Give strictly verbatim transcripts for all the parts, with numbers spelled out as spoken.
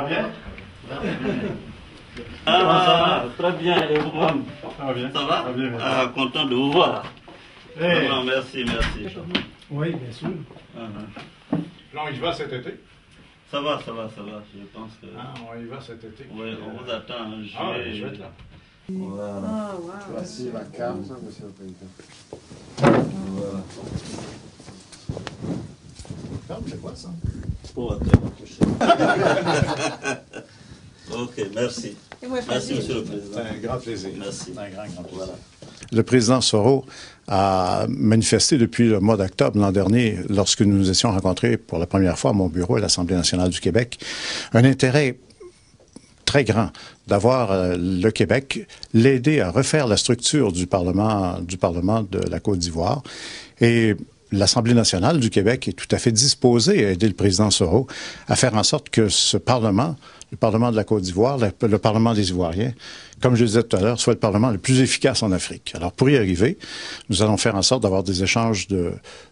bien? Ah, ça va? Très bien, et vous-même? Ça va bien. Ça va? Ça va bien, merci. Ah, content de vous voir. Hey. Non, merci, merci. Oui, bien sûr. Uh-huh. Là, on y va cet été? Ça va, ça va, ça va. Je pense que. Ah, on y va cet été. Oui, on vous attend en juillet. Ah, je vais être là. Voilà. Oh, wow. Voici la carte, monsieur le président. Voilà. Ferme, c'est quoi ça? Pour Ok, merci. Merci, monsieur le président. C'est un grand plaisir. Merci. C'est un grand, grand plaisir. Voilà. Le président Soro a manifesté depuis le mois d'octobre l'an dernier, lorsque nous nous étions rencontrés pour la première fois à mon bureau à l'Assemblée nationale du Québec, un intérêt très grand d'avoir euh, le Québec l'aider à refaire la structure du Parlement, du Parlement de la Côte d'Ivoire. Et l'Assemblée nationale du Québec est tout à fait disposée à aider le président Soro à faire en sorte que ce Parlement, le Parlement de la Côte d'Ivoire, le, le Parlement des Ivoiriens, comme je le disais tout à l'heure, soit le Parlement le plus efficace en Afrique. Alors, pour y arriver, nous allons faire en sorte d'avoir des échanges de,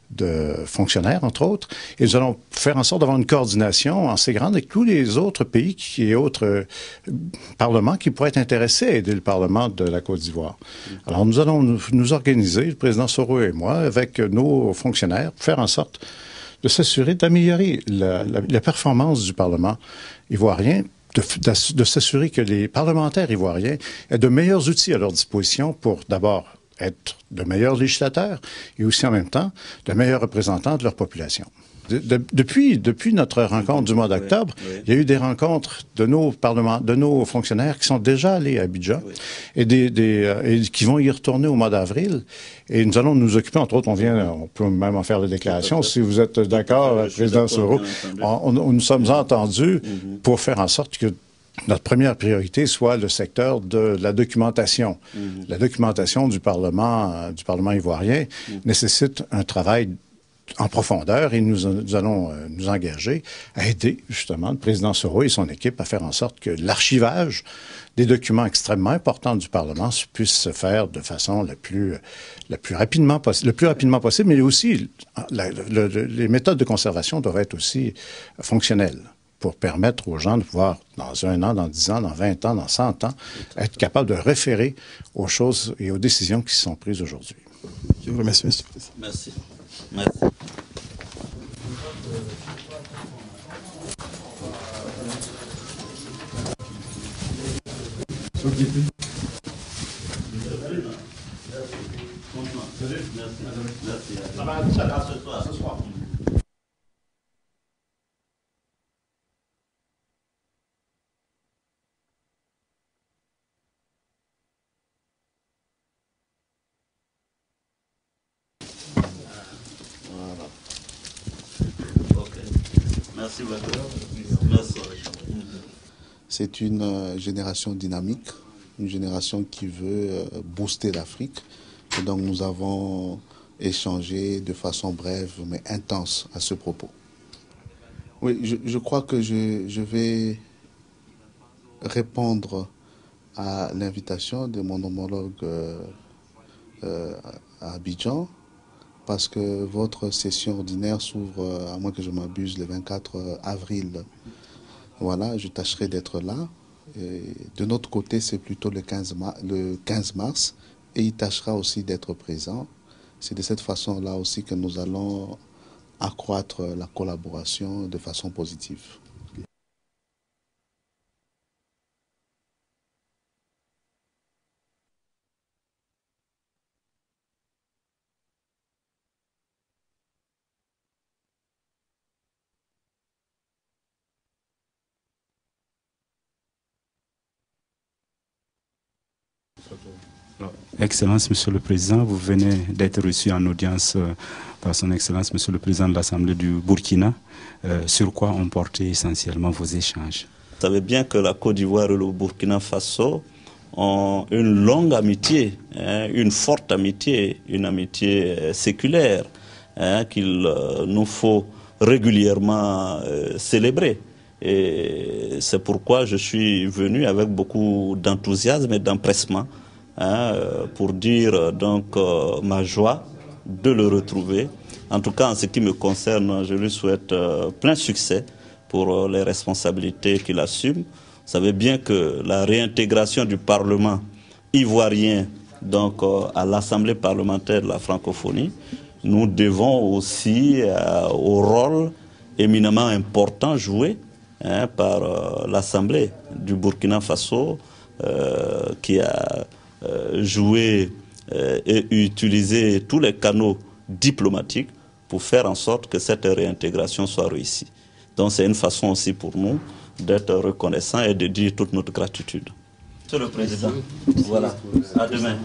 de fonctionnaires, entre autres, et nous allons faire en sorte d'avoir une coordination assez grande avec tous les autres pays qui, et autres euh, parlements qui pourraient être intéressés à aider le Parlement de la Côte d'Ivoire. Alors, nous allons nous, nous organiser, le président Soro et moi, avec nos fonctionnaires, pour faire en sorte de s'assurer d'améliorer la, la, la performance du Parlement ivoirien, de, de, de s'assurer que les parlementaires ivoiriens aient de meilleurs outils à leur disposition pour d'abord être de meilleurs législateurs et aussi en même temps de meilleurs représentants de leur population. De, de, depuis, depuis notre rencontre du mois d'octobre, oui, oui. il y a eu des rencontres de nos parlements, de nos fonctionnaires qui sont déjà allés à Abidjan oui. et, des, des, euh, et qui vont y retourner au mois d'avril. Et nous allons nous occuper, entre autres, on vient, on peut même en faire la déclaration, si vous êtes d'accord, président Soro, on, on, nous sommes entendus mm-hmm. pour faire en sorte que notre première priorité soit le secteur de la documentation. Mm-hmm. La documentation du Parlement, euh, du Parlement ivoirien mm-hmm. nécessite un travail en profondeur et nous, nous allons euh, nous engager à aider justement le président Soro et son équipe à faire en sorte que l'archivage des documents extrêmement importants du Parlement puisse se faire de façon la plus, la plus rapidement possible, le plus rapidement possible, mais aussi la, le, le, les méthodes de conservation doivent être aussi fonctionnelles pour permettre aux gens de pouvoir, dans un an, dans dix ans, dans vingt ans, dans cent ans, être capables de référer aux choses et aux décisions qui sont prises aujourd'hui. Je vous remercie, monsieur le président. Merci. Merci. Ça va à ce soir. Ce soir. Merci beaucoup. Merci. C'est une euh, génération dynamique, une génération qui veut euh, booster l'Afrique. Et donc nous avons échangé de façon brève mais intense à ce propos. Oui, je, je crois que je, je vais répondre à l'invitation de mon homologue euh, euh, à Abidjan, parce que votre session ordinaire s'ouvre, à moins que je m'abuse, le vingt-quatre avril. Voilà, je tâcherai d'être là. Et de notre côté, c'est plutôt le quinze mars, et il tâchera aussi d'être présent. C'est de cette façon-là aussi que nous allons accroître la collaboration de façon positive. Excellence, Monsieur le Président, vous venez d'être reçu en audience par son Excellence, Monsieur le Président de l'Assemblée du Burkina. Euh, sur quoi ont porté essentiellement vos échanges? Vous savez bien que la Côte d'Ivoire et le Burkina Faso ont une longue amitié, hein, une forte amitié, une amitié séculaire, hein, qu'il euh, nous faut régulièrement euh, célébrer. Et c'est pourquoi je suis venu avec beaucoup d'enthousiasme et d'empressement, hein, pour dire donc euh, ma joie de le retrouver. En tout cas, en ce qui me concerne, je lui souhaite euh, plein succès pour les responsabilités qu'il assume. Vous savez bien que la réintégration du Parlement ivoirien donc, euh, à l'Assemblée parlementaire de la francophonie, nous devons aussi euh, au rôle éminemment important joué hein, par euh, l'Assemblée du Burkina Faso, euh, qui a euh, joué euh, et utilisé tous les canaux diplomatiques pour faire en sorte que cette réintégration soit réussie. Donc c'est une façon aussi pour nous d'être reconnaissants et de dire toute notre gratitude. Monsieur le Président, voilà, à demain.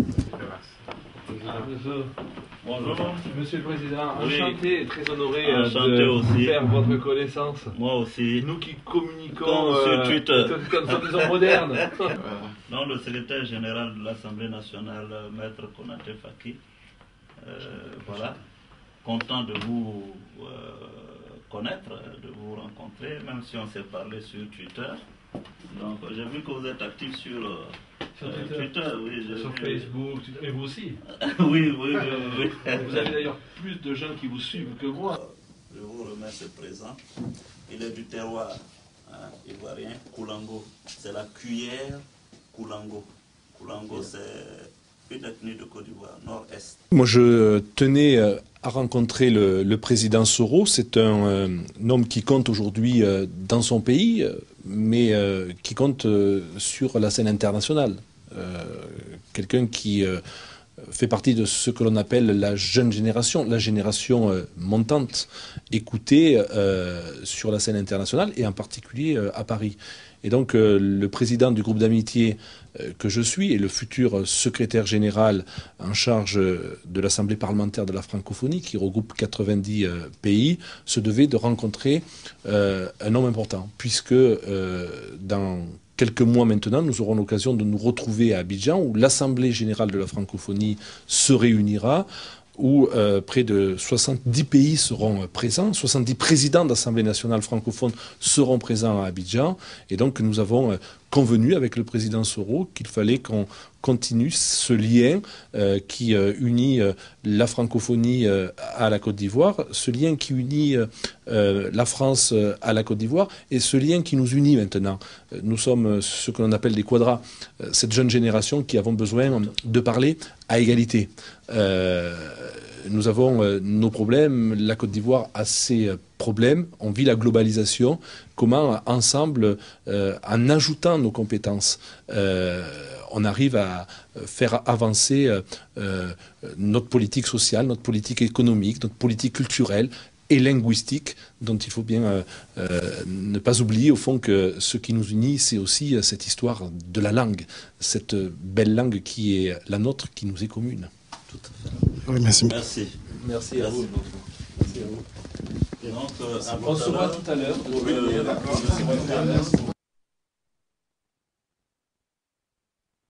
Bonjour. Monsieur le Président, Oui. enchanté et très honoré Enchanté de aussi. faire votre connaissance. Moi aussi. Nous qui communiquons Comme sur Twitter. comme sur des hommes modernes. Non, le secrétaire général de l'Assemblée nationale, Maître Konaté Faki, euh, voilà, content de vous euh, connaître, de vous rencontrer, même si on s'est parlé sur Twitter. Donc j'ai vu que vous êtes actif sur, euh, Sur euh, Twitter. Twitter, oui, j'ai Sur vu. Facebook, et vous aussi. oui, oui, oui, oui. Vous avez d'ailleurs plus de gens qui vous suivent que moi. Je vous remets ce présent. Il est du terroir hein, ivoirien, Koulango. C'est la cuillère Koulango. Koulango, c'est une ethnie de Côte d'Ivoire, nord-est. Moi, je tenais à rencontrer le, le président Soro. C'est un, un homme qui compte aujourd'hui dans son pays, mais qui compte sur la scène internationale. Euh, quelqu'un qui euh, fait partie de ce que l'on appelle la jeune génération, la génération euh, montante, écoutée euh, sur la scène internationale et en particulier euh, à Paris. Et donc euh, le président du groupe d'amitié euh, que je suis et le futur secrétaire général en charge de l'Assemblée parlementaire de la francophonie, qui regroupe quatre-vingt-dix euh, pays, se devait de rencontrer euh, un homme important, puisque euh, dans quelques mois maintenant, nous aurons l'occasion de nous retrouver à Abidjan, où l'Assemblée générale de la francophonie se réunira, où euh, près de soixante-dix pays seront présents, soixante-dix présidents d'Assemblée nationale francophone seront présents à Abidjan, et donc nous avons euh, convenu avec le président Soro qu'il fallait qu'on continue ce lien euh, qui euh, unit euh, la francophonie euh, à la Côte d'Ivoire, ce lien qui unit euh, la France euh, à la Côte d'Ivoire et ce lien qui nous unit maintenant. Euh, nous sommes ce que l'on appelle des quadras, euh, cette jeune génération qui avons besoin de parler à égalité. Euh, nous avons euh, nos problèmes, la Côte d'Ivoire a ses euh, problèmes, on vit la globalisation, comment ensemble, euh, en ajoutant nos compétences, euh, on arrive à faire avancer euh, notre politique sociale, notre politique économique, notre politique culturelle et linguistique, dont il faut bien euh, euh, ne pas oublier au fond que ce qui nous unit, c'est aussi cette histoire de la langue, cette belle langue qui est la nôtre, qui nous est commune. Tout à fait. Oui, merci. Merci. Merci à vous. Merci à vous. Donc, euh, à On se voit tout à l'heure. Oui, oui, d'accord.